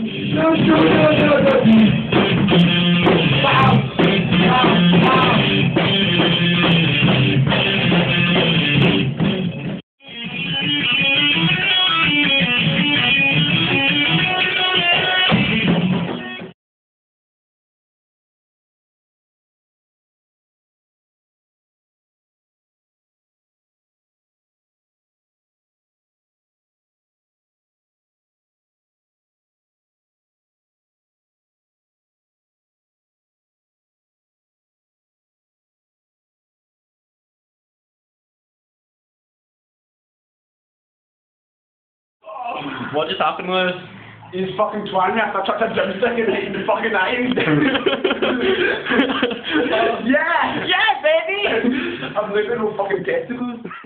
What just happened was he's fucking twang after I chucked a drumstick and hit the fucking eyes. Yeah! yeah, baby! I'm living with fucking testicles.